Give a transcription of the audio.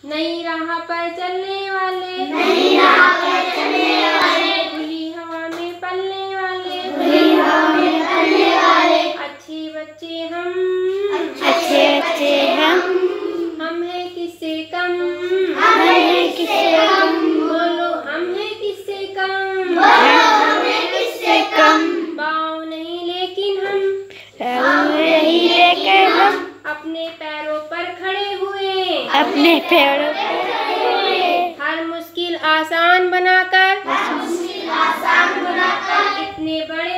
नई राह पर चलने वाले, नई राह पर चलने वाले, खुली हवा में पलने वाले, खुली हवा में पलने वाले, अच्छे बच्चे हम, अच्छे बच्चे हम हैं किससे कम, हम हैं किससे कम, बोलो हम हैं किससे कम, बोलो हम हैं किससे कम, पाँव नहीं लेकिन हम, नहीं लेकर हम अपने पैरों पर खड़े हुए, अपने पैरों पर खड़े हुए, हर मुश्किल आसान बनाकर, आसान बनाकर इतने बड़े